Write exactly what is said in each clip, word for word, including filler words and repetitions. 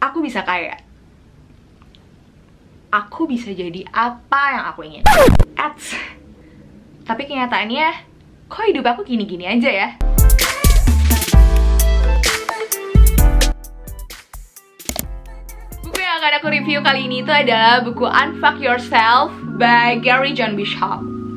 aku bisa kaya. Aku bisa jadi apa yang aku ingin. Ats. Tapi kenyataannya, kok hidup aku gini-gini aja ya? Buku yang akan aku review kali ini itu adalah buku Unfuck Yourself by Gary John Bishop.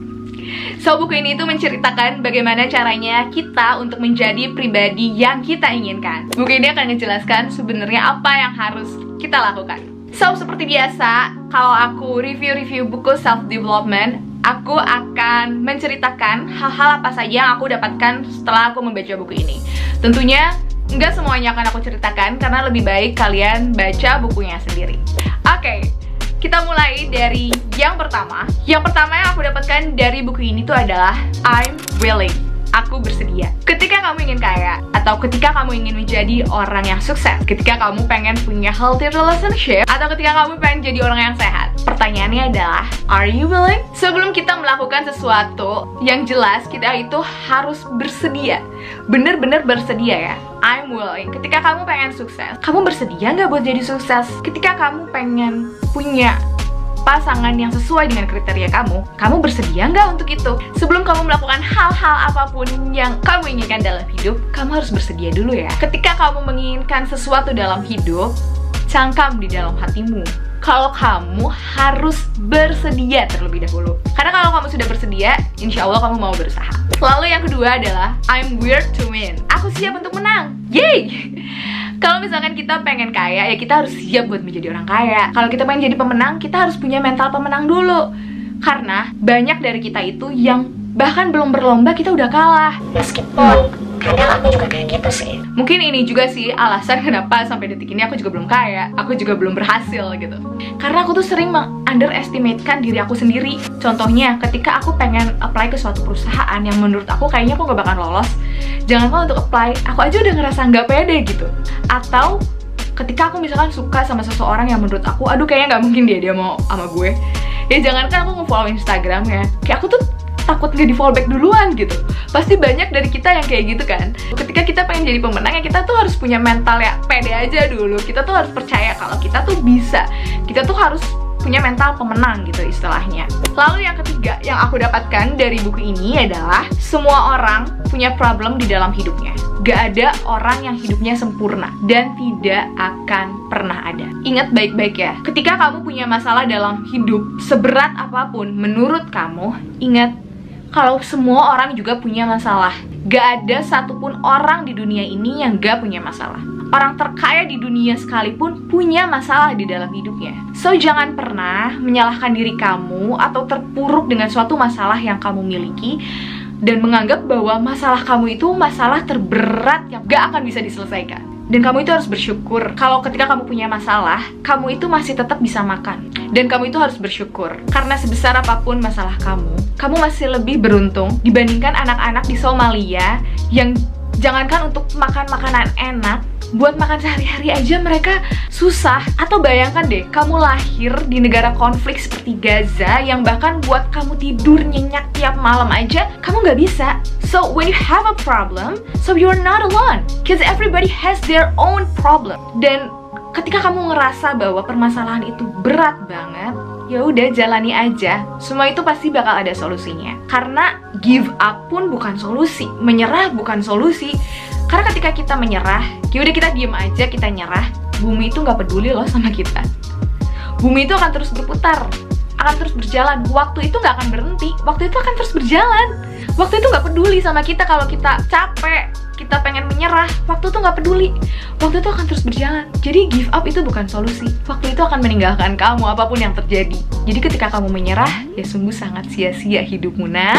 So, buku ini tuh menceritakan bagaimana caranya kita untuk menjadi pribadi yang kita inginkan. Buku ini akan menjelaskan sebenarnya apa yang harus kita lakukan. So, seperti biasa, kalau aku review-review buku self-development, aku akan menceritakan hal-hal apa saja yang aku dapatkan setelah aku membaca buku ini. Tentunya, nggak semuanya akan aku ceritakan, karena lebih baik kalian baca bukunya sendiri. Oke. Okay. Kita mulai dari yang pertama. Yang pertama yang aku dapatkan dari buku ini tuh adalah I'm willing. Aku bersedia. Ketika kamu ingin kaya, atau ketika kamu ingin menjadi orang yang sukses, ketika kamu pengen punya healthy relationship, atau ketika kamu pengen jadi orang yang sehat, pertanyaannya adalah, are you willing? Sebelum kita melakukan sesuatu, yang jelas kita itu harus bersedia. Bener-bener bersedia ya. I'm willing. Ketika kamu pengen sukses, kamu bersedia nggak buat jadi sukses? Ketika kamu pengen punya pasangan yang sesuai dengan kriteria kamu, kamu bersedia nggak untuk itu? Sebelum kamu melakukan hal-hal apapun yang kamu inginkan dalam hidup, kamu harus bersedia dulu ya. Ketika kamu menginginkan sesuatu dalam hidup, cangkam di dalam hatimu kalau kamu harus bersedia terlebih dahulu. Karena kalau kamu sudah bersedia, insya Allah kamu mau berusaha. Lalu yang kedua adalah I'm weird to win. Aku siap untuk menang. Yeay! Kalau misalkan kita pengen kaya, ya kita harus siap buat menjadi orang kaya. Kalau kita pengen jadi pemenang, kita harus punya mental pemenang dulu. Karena banyak dari kita itu yang bahkan belum berlomba kita udah kalah. Meskipun kadang aku juga kayak gitu sih. Mungkin ini juga sih alasan kenapa sampai detik ini aku juga belum kaya, aku juga belum berhasil gitu. Karena aku tuh sering meng-underestimatekan diri aku sendiri. Contohnya, ketika aku pengen apply ke suatu perusahaan yang menurut aku kayaknya aku gak bakal lolos, jangankan untuk apply, aku aja udah ngerasa gak pede gitu. Atau ketika aku misalkan suka sama seseorang yang menurut aku, aduh kayaknya gak mungkin dia dia mau sama gue, ya jangankan aku nge-follow Instagramnya, kayak aku tuh takut gak di-follow back duluan gitu. Pasti banyak dari kita yang kayak gitu kan. Ketika kita pengen jadi pemenang, ya kita tuh harus punya mental ya pede aja dulu. Kita tuh harus percaya kalau kita tuh bisa. Kita tuh harus punya mental pemenang gitu istilahnya. Lalu yang ketiga yang aku dapatkan dari buku ini adalah semua orang punya problem di dalam hidupnya. Gak ada orang yang hidupnya sempurna dan tidak akan pernah ada. Ingat baik-baik ya, ketika kamu punya masalah dalam hidup seberat apapun menurut kamu, ingat kalau semua orang juga punya masalah. Gak ada satupun orang di dunia ini yang gak punya masalah. Orang terkaya di dunia sekalipun punya masalah di dalam hidupnya. So, jangan pernah menyalahkan diri kamu atau terpuruk dengan suatu masalah yang kamu miliki dan menganggap bahwa masalah kamu itu masalah terberat yang gak akan bisa diselesaikan. Dan kamu itu harus bersyukur kalau ketika kamu punya masalah, kamu itu masih tetap bisa makan. Dan kamu itu harus bersyukur karena sebesar apapun masalah kamu, kamu masih lebih beruntung dibandingkan anak-anak di Somalia yang jangankan untuk makan makanan enak, buat makan sehari-hari aja mereka susah. Atau bayangkan deh, kamu lahir di negara konflik seperti Gaza yang bahkan buat kamu tidur nyenyak tiap malam aja kamu nggak bisa. So when you have a problem, so you're not alone, cause everybody has their own problem. Dan ketika kamu ngerasa bahwa permasalahan itu berat banget, ya udah jalani aja. Semua itu pasti bakal ada solusinya. Karena give up pun bukan solusi, menyerah bukan solusi. Karena ketika kita menyerah, ya udah kita diem aja, kita nyerah, bumi itu nggak peduli loh sama kita. Bumi itu akan terus berputar, akan terus berjalan. Waktu itu nggak akan berhenti, waktu itu akan terus berjalan. Waktu itu nggak peduli sama kita kalau kita capek, kita pengen menyerah, waktu itu nggak peduli. Waktu itu akan terus berjalan. Jadi give up itu bukan solusi. Waktu itu akan meninggalkan kamu apapun yang terjadi. Jadi ketika kamu menyerah, ya sungguh sangat sia-sia hidupmu, nak.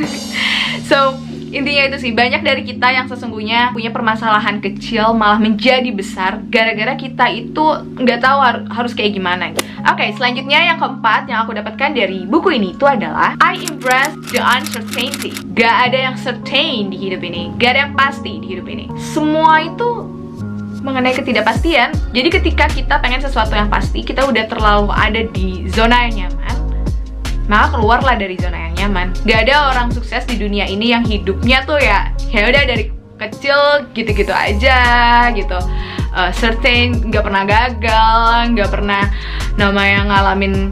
So, intinya itu sih, banyak dari kita yang sesungguhnya punya permasalahan kecil malah menjadi besar gara-gara kita itu nggak tahu har harus kayak gimana. Oke, okay, selanjutnya yang keempat yang aku dapatkan dari buku ini itu adalah I embrace the uncertainty. Gak ada yang certain di hidup ini, gak ada yang pasti di hidup ini. Semua itu mengenai ketidakpastian. Jadi ketika kita pengen sesuatu yang pasti, kita udah terlalu ada di zona yang nyaman, maka keluarlah dari zona yang nyaman. Gak ada orang sukses di dunia ini yang hidupnya tuh ya ya udah dari kecil gitu-gitu aja gitu. uh, certain, nggak pernah gagal, nggak pernah namanya ngalamin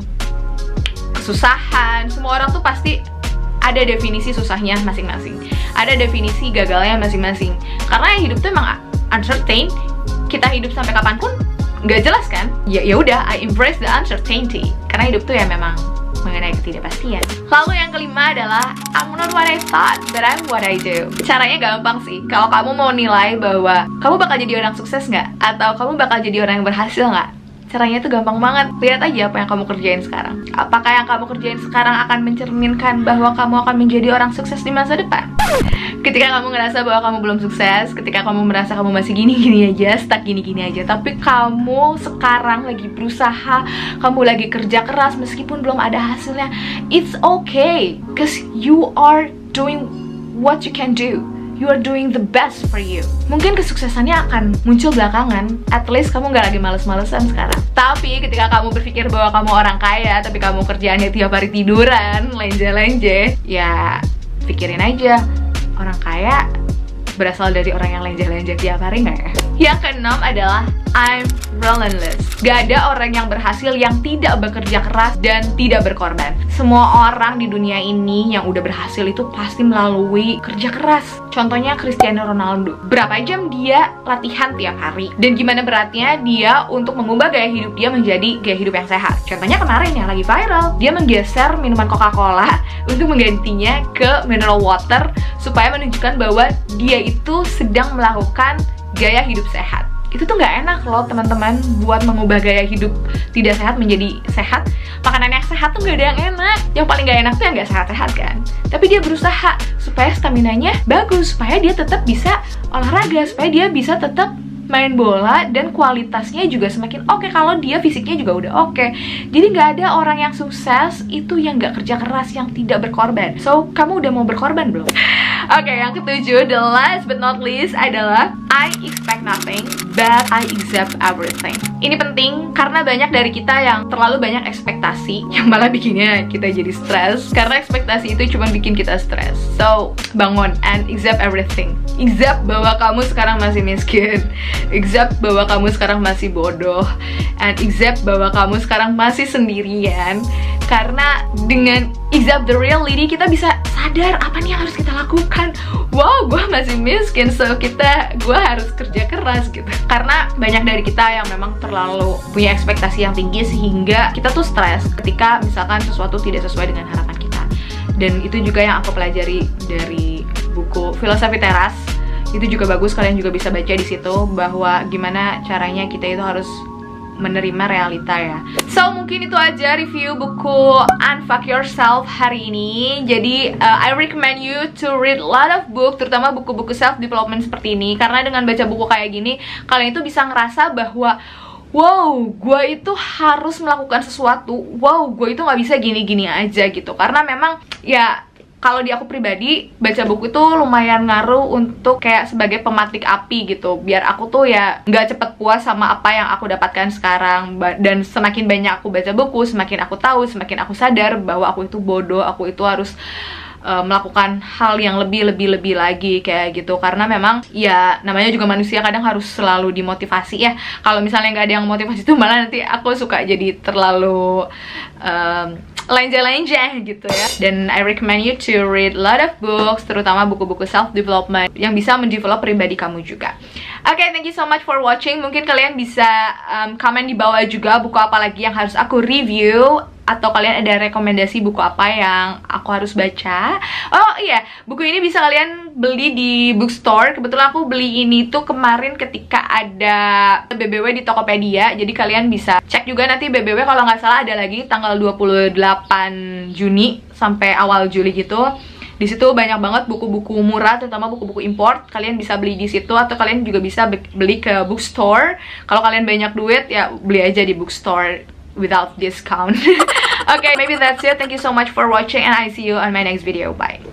kesusahan. Semua orang tuh pasti ada definisi susahnya masing-masing, ada definisi gagalnya masing-masing. Karena hidup tuh emang uncertain, kita hidup sampai kapanpun nggak jelas kan. Ya ya udah, I embrace the uncertainty. Karena hidup tuh ya memang mengenai ketidakpastian. Lalu yang kelima adalah I'm not what I thought, but I'm what I do. Caranya gampang sih. Kalau kamu mau nilai bahwa kamu bakal jadi orang sukses nggak, atau kamu bakal jadi orang yang berhasil nggak, caranya itu gampang banget. Lihat aja apa yang kamu kerjain sekarang. Apakah yang kamu kerjain sekarang akan mencerminkan bahwa kamu akan menjadi orang sukses di masa depan? Ketika kamu ngerasa bahwa kamu belum sukses, ketika kamu merasa kamu masih gini-gini aja, stuck gini-gini aja, tapi kamu sekarang lagi berusaha, kamu lagi kerja keras meskipun belum ada hasilnya, it's okay, cause you are doing what you can do. You are doing the best for you. Mungkin kesuksesannya akan muncul belakangan. At least kamu gak lagi males-malesan sekarang. Tapi ketika kamu berpikir bahwa kamu orang kaya, tapi kamu kerjaannya tiap hari tiduran, lenje-lenje, ya pikirin aja, orang kaya berasal dari orang yang lenje-lenje tiap hari nggak ya? Yang keenam adalah I'm relentless. Gak ada orang yang berhasil yang tidak bekerja keras dan tidak berkorban. Semua orang di dunia ini yang udah berhasil itu pasti melalui kerja keras. Contohnya Cristiano Ronaldo. Berapa jam dia latihan tiap hari, dan gimana beratnya dia untuk mengubah gaya hidup dia menjadi gaya hidup yang sehat. Contohnya kemarin yang lagi viral, dia menggeser minuman Coca-Cola untuk menggantinya ke mineral water supaya menunjukkan bahwa dia itu sedang melakukan gaya hidup sehat. Itu tuh nggak enak loh teman-teman, buat mengubah gaya hidup tidak sehat menjadi sehat. Makanan yang sehat tuh nggak ada yang enak. Yang paling nggak enak tuh yang nggak sehat-sehat kan. Tapi dia berusaha supaya staminanya bagus, supaya dia tetap bisa olahraga, supaya dia bisa tetap main bola, dan kualitasnya juga semakin oke kalau dia fisiknya juga udah oke. Jadi nggak ada orang yang sukses itu yang nggak kerja keras, yang tidak berkorban. So, kamu udah mau berkorban belum? Oke, okay, yang ketujuh, the last but not least adalah I expect nothing, but I accept everything. Ini penting karena banyak dari kita yang terlalu banyak ekspektasi, yang malah bikinnya kita jadi stres. Karena ekspektasi itu cuma bikin kita stres. So, bangun and accept everything. Accept bahwa kamu sekarang masih miskin, accept bahwa kamu sekarang masih bodoh, and accept bahwa kamu sekarang masih sendirian. Karena dengan accept the reality, kita bisa sadar apa nih yang harus kita lakukan. Wow, gue masih miskin, so kita, gue harus kerja keras gitu. Karena banyak dari kita yang memang terlalu punya ekspektasi yang tinggi sehingga kita tuh stres ketika misalkan sesuatu tidak sesuai dengan harapan kita. Dan itu juga yang aku pelajari dari buku Filosofi Teras. Itu juga bagus, kalian juga bisa baca di situ bahwa gimana caranya kita itu harus menerima realita ya. So, mungkin itu aja review buku Unfuck Yourself hari ini. Jadi, uh, I recommend you to read a lot of book, terutama buku-buku self development seperti ini. Karena dengan baca buku kayak gini, kalian itu bisa ngerasa bahwa wow, gue itu harus melakukan sesuatu. Wow, gue itu gak bisa gini-gini aja gitu. Karena memang ya, kalau di aku pribadi, baca buku itu lumayan ngaruh untuk kayak sebagai pematik api gitu. Biar aku tuh ya nggak cepet puas sama apa yang aku dapatkan sekarang. Dan semakin banyak aku baca buku, semakin aku tahu, semakin aku sadar bahwa aku itu bodoh, aku itu harus uh, melakukan hal yang lebih-lebih-lebih lagi kayak gitu. Karena memang ya namanya juga manusia, kadang harus selalu dimotivasi ya. Kalau misalnya nggak ada yang motivasi tuh malah nanti aku suka jadi terlalu um, lenja-lenja gitu ya. Dan I recommend you to read a lot of books, terutama buku-buku self-development yang bisa mendevelop pribadi kamu juga. Oke, okay, thank you so much for watching. Mungkin kalian bisa um, komen di bawah juga buku apa lagi yang harus aku review, atau kalian ada rekomendasi buku apa yang aku harus baca. Oh iya, buku ini bisa kalian beli di bookstore. Kebetulan aku beli ini tuh kemarin ketika ada B B W di Tokopedia. Jadi kalian bisa cek juga nanti B B W, kalau nggak salah ada lagi tanggal dua puluh delapan Juni sampai awal Juli gitu. Di situ banyak banget buku-buku murah, terutama buku-buku import. Kalian bisa beli di situ, atau kalian juga bisa beli ke bookstore. Kalau kalian banyak duit ya beli aja di bookstore without discount. Okay, maybe that's it. Thank you so much for watching, and I see you on my next video. Bye.